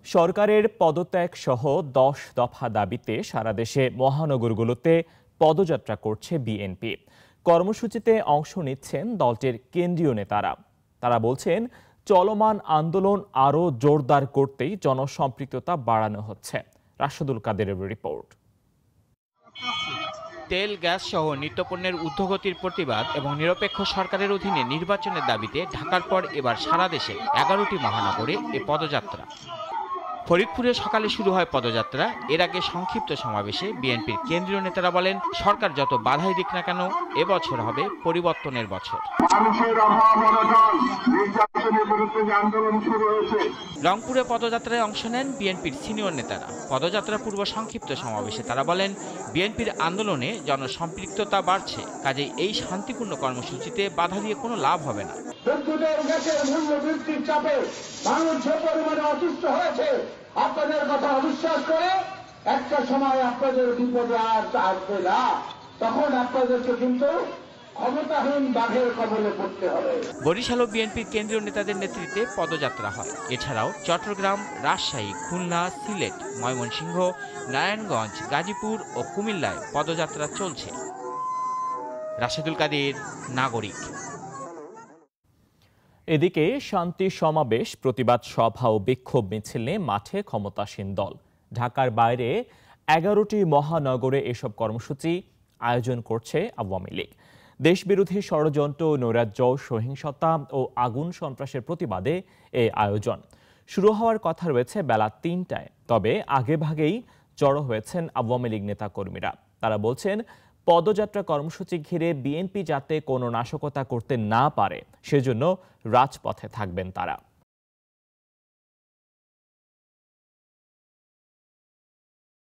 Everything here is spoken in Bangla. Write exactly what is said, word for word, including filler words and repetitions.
সরকারের পদত্যাগ সহ দশ দফা দাবিতে সারা দেশে মহানগরগুলোতে পদযাত্রা করছে বিএনপি। কর্মসূচিতে অংশ নিচ্ছেন দলটির কেন্দ্রীয় নেতারা। তারা বলছেন, চলমান আন্দোলন আরও জোরদার করতেই জনসম্পৃক্ততা বাড়ানো হচ্ছে। রাশেদুল কাদেরের রিপোর্ট। তেল, গ্যাস সহ নিত্যপণ্যের ঊর্ধ্বগতির প্রতিবাদ এবং নিরপেক্ষ সরকারের অধীনে নির্বাচনের দাবিতে ঢাকার পর এবার সারা দেশে এগারোটি মহানগরে এ পদযাত্রা। ফরিদপুরে সকালে শুরু হয় পদযাত্রা। এর আগে সংক্ষিপ্ত সমাবেশে বিএনপির কেন্দ্রীয় নেতারা বলেন, সরকার যত বাধাই দিক না কেন এবছর হবে পরিবর্তনের বছর। রংপুরে পদযাত্রায় অংশ নেন বিএনপির সিনিয়র নেতারা। পদযাত্রা পূর্ব সংক্ষিপ্ত সমাবেশে তারা বলেন, বিএনপির আন্দোলনে জনসম্পৃক্ততা বাড়ছে, কাজেই এই শান্তিপূর্ণ কর্মসূচিতে বাধা দিয়ে কোনো লাভ হবে না। বিদ্যুতের গ্যাসের মূল্য বৃদ্ধির চাপে মানুষ যে পরিমাণে অসুস্থ হয়েছে, আপনাদের কথা অবিশ্বাস করে একটা সময় আপনাদের বিপদে আর আসবে না, তখন আপনাদেরকে কিন্তু ক্ষমতাহীন বাঘের কবলে পড়তে হবে। বরিশাল বিএনপির কেন্দ্রীয় নেতাদের নেতৃত্বে পদযাত্রা হয়। এছাড়াও চট্টগ্রাম, রাজশাহী, খুলনা, সিলেট, ময়মনসিংহ, নারায়ণগঞ্জ, গাজীপুর ও কুমিল্লায় পদযাত্রা চলছে। রাশেদুল কাদের, নাগরিক। এদিকে শান্তি সমাবেশ, প্রতিবাদ সভা ও বিক্ষোভ মিছিল মাঠে ক্ষমতাসীন দল। ঢাকার বাইরে এগারোটি মহানগরে এসব কর্মসূচি আয়োজন করছে আওয়ামী লীগ। দেশবিরোধী ষড়যন্ত্র, নৈরাজ্য, সহিংসতা ও আগুন সন্ত্রাসের প্রতিবাদে এই আয়োজন। শুরু হওয়ার কথা রয়েছে বেলা তিনটায়। তবে আগেভাগেই জড়ো হয়েছেন আওয়ামী লীগ নেতাকর্মীরা। তারা বলছেন, পদযাত্রা কর্মসূচি ঘিরে বিএনপি যাতে কোনো নাশকতা করতে না পারে সেজন্য রাজপথে থাকবেন তারা।